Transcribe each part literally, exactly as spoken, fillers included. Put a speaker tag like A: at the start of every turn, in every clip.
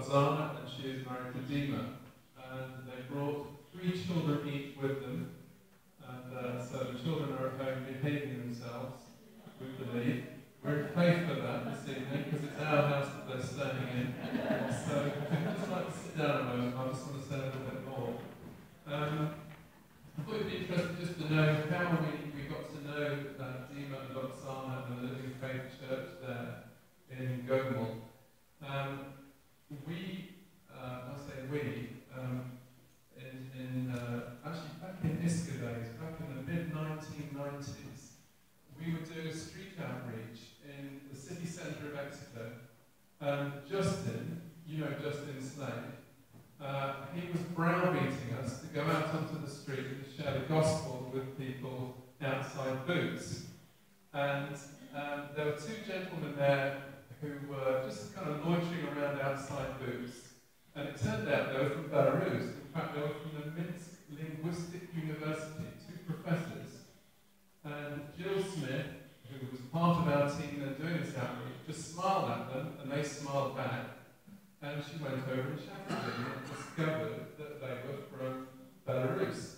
A: Oksana, and she is married to Dima. And they brought three children each with them. And uh, so the children are at home behaving themselves, we believe. We're in faith for that this evening, because it's our house that they're staying in. So if you'd just like to sit down a moment, I just want to say a little bit more. Um, I thought it'd be interesting just to know how we, we got to know uh, Dima and Oksana and the Living Faith Church there in Gomel. Um, we, uh, I say we, um, in, in uh, actually back in Isker days, back in the mid nineteen nineties, we were doing a street outreach in the city centre of Exeter. Um, Justin, you know Justin Slade, uh, he was browbeating us to go out onto the street and share the gospel with people outside booths. And um, there were two gentlemen there who were just kind of loitering around outside booths. And it turned out they were from Belarus. In fact, they were from the Minsk Linguistic University, two professors. And Jill Smith, who was part of our team then doing this outreach, just smiled at them, and they smiled back. And she went over and chatted with them and discovered that they were from Belarus.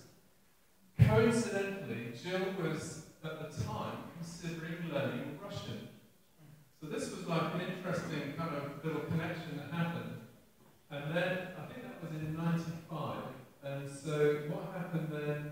A: Coincidentally, Jill was, at the time, considering learning Russian. So this was like an interesting kind of little connection that happened. And then, I think that was in ninety-five, and so what happened then,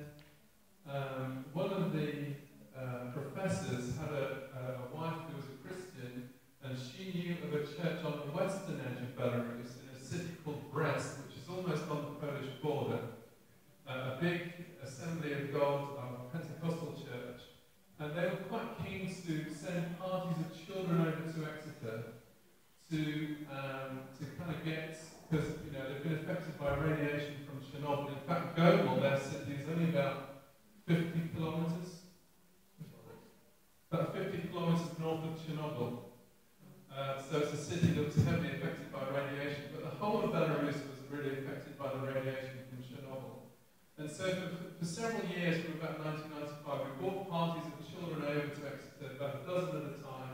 A: um, one of the uh, professors had a, a wife who was a Christian, and she knew of a church on the western edge of Belarus, in a city called Brest, which is almost on the Polish border, uh, a big Assembly of God, um, Pentecostal church, and they were quite keen to send parties of children over to Exeter to, um, to kind of get, because you know they've been affected by radiation from Chernobyl. In fact, Gomel, their city, is only about fifty kilometres, about fifty kilometres north of Chernobyl. Uh, so it's a city that was heavily affected by radiation, but the whole of Belarus was really affected by the radiation from Chernobyl. And so for, for several years, from about nineteen ninety-five, we brought parties of children over to Exeter, about a dozen at a time,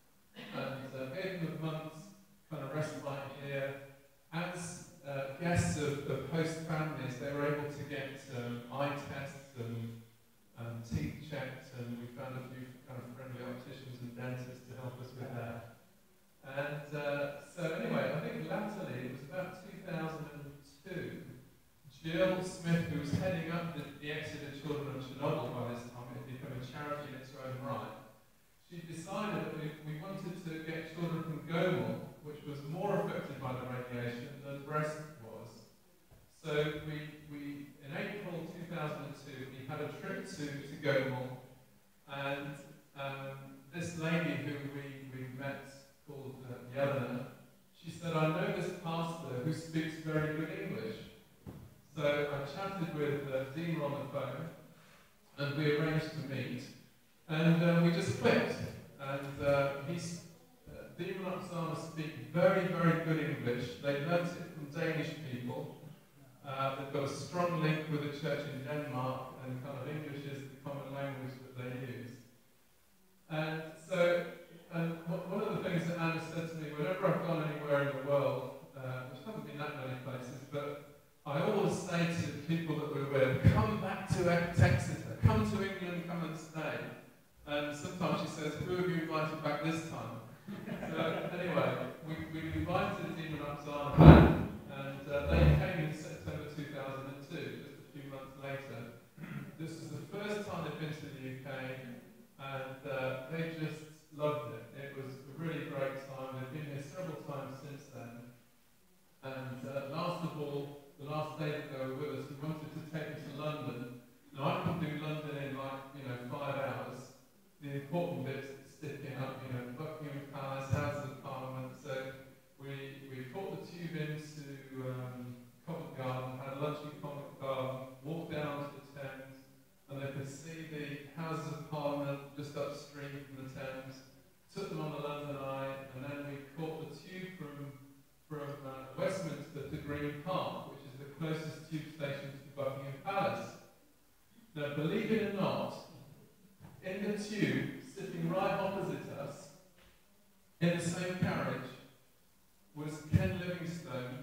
A: and uh, gave them a month's kind of respite here. As uh, guests of, of host families, they were able to get um, eye tests and um, teeth checked, and we found a few kind of friendly opticians and dentists to help us with that. And uh, so anyway, I think latterly, it was about two thousand two, Jill Smith, who was heading up the, the Exeter Children of Chernobyl by this time, it had become a charity in its own right, she decided that we, we wanted to get children from Gomel, which was more affected by the radiation than Brest was. So we, we in April two thousand two, we had a trip to, to Gomel, and um, this lady who we, we met, called uh, Yelena, she said, I know this pastor who speaks very good English. So I chatted with uh, Dima on the phone, and we arranged to meet, and uh, we just clicked. And uh, he's Dima and Oksana speak very, very good English. They learnt it from Danish people. Uh, they've got a strong link with the church in Denmark, and kind of English is the common language that they use. And so, and one of the things that Anna said to me, whenever I've gone anywhere in the world, uh, which haven't been that many places, but I always say to the people that we're with, come back to Exeter, come to England, come and stay. And sometimes she says, who have you invited back this time? So anyway, we, we invited Dima and Oksana back, and uh, they came in September two thousand two, just a few months later. This was the first time they'd been to the U K, and uh, they just loved it. It was a really great time. They've been here several times since then. And uh, last of all, the last day that they were with us, we wanted to take them to London. Now I can do London in like, you know, five hours. The important bits sticking up, you know, Buckingham Palace, House of Parliament. So we we caught the tube into um, Covent Garden, had lunch in Covent Garden, walked down to the Thames, and they could see the Houses of Parliament just upstream from the Thames. Took them on the London Eye, and then we caught the tube from from uh, Westminster to Green Park, which is the closest tube station to Buckingham Palace. Now, believe it or not, in the tube, sitting right opposite us, in the same carriage, was Ken Livingstone,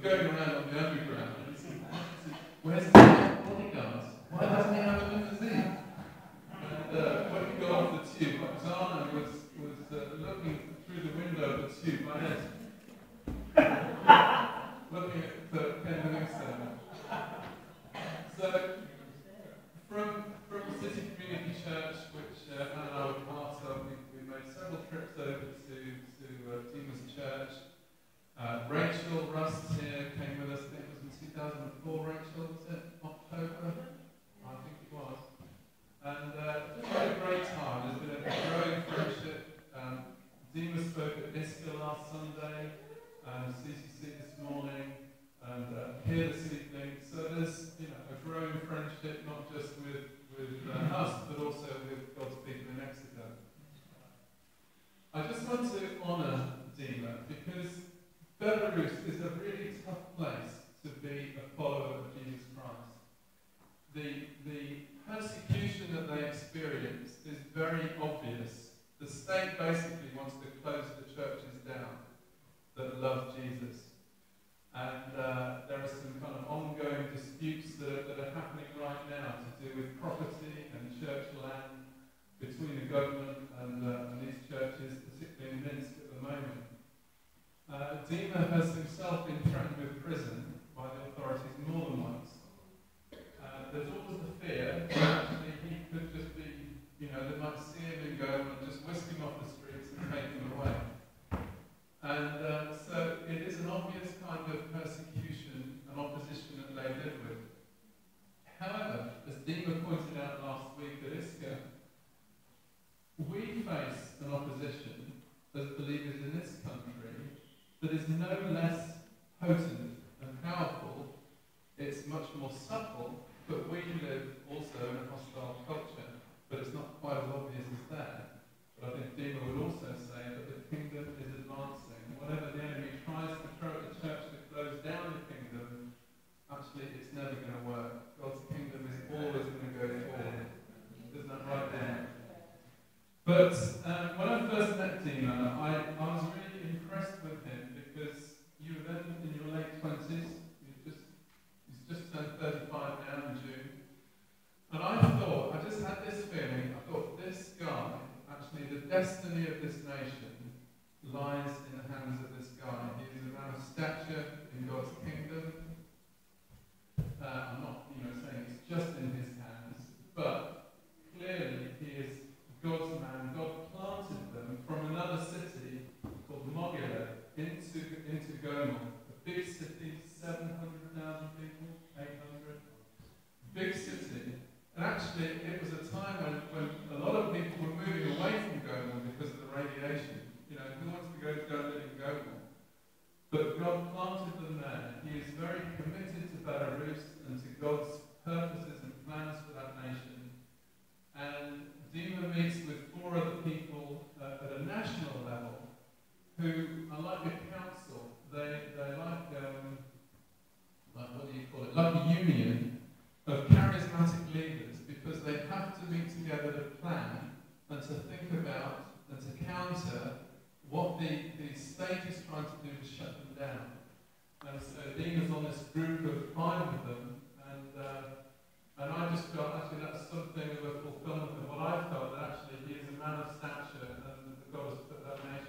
A: going around on the underground, and he said, where's the bodyguards? Why doesn't he have a limousine? And uh, when we got off the tube, Oksana was, was uh, looking through the window of the tube, my head, looking at the Ken Livingstone. So, from, from City Community Church, which uh, Anne and I were part of, we, we made several trips over to, to uh, Deemer's Church. Uh, Rachel Rust here came with us, I think it was in two thousand four, Rachel, was it? October? I think it was. And uh, just had a great time. There's been a growing friendship. Um, Deemer spoke at ISCA last Sunday, and C C C this morning, and uh, here this evening. So there's, you know, a growing friendship, not just with, with uh, us, but also with God's people in Exeter. I just want to honour Deemer because Belarus is a really tough place to be a follower of Jesus Christ. The, the persecution that they experience is very obvious. The state basically wants to close the churches down that love Jesus. And uh, there are some kind of ongoing disputes that are, that are happening right now to do with property and church land between the government and, uh, and these churches, particularly in Minsk at the moment. Uh, Deemer has himself been threatened with prison by the authorities more than once. Uh, there's always the fear that actually he could just be, you know, they might see him in Goma and just whisk him off the streets and take him away. And uh, so it is an obvious kind of persecution and opposition that they live with. However, as Deemer pointed out last week at ISCA, we face an opposition as believers in this country that is no less potent and powerful. It's much more subtle, but we live also in a hostile culture, but it's not quite as obvious as that. But I think Deemer would also say that the kingdom is advancing. Whatever the enemy tries to throw at the church to close down the kingdom, actually it's never going to work. God's kingdom is always going to go forward. Isn't that right, Dan? But um, when I first met Deemer, I, I was really impressed with him because you were then in your late twenties. You just he's just turned thirty-five now in June. And I thought, I just had this feeling, I thought this guy, actually the destiny of this nation lies in the hands of this guy. He is a man of stature in God's kingdom. Uh, I'm not, you know, saying it's just in his hands, but clearly he is God's man. God planted them from another city called Mogila into, into Goma, a big city, seven hundred thousand people, eight hundred. Big city. And actually, it was a time when, when a lot of people were moving away from Goma because of the radiation. You know, who wants to go, go and live in Goma? But God planted them there. He is very committed to Belarus and to God's purposes and plans for that nation. And Deemer meets with four other people uh, at a national level who are like a council. They, they're like, um, like, what do you call it? Like a union of charismatic leaders because they have to meet together to plan and to think about and to counter what the, the state is trying to do to shut them down. And so Deemer's on this group of five of them, and uh, and I just felt actually that's something of a fulfillment of what I felt, that actually he is a man of stature and that God has put that nation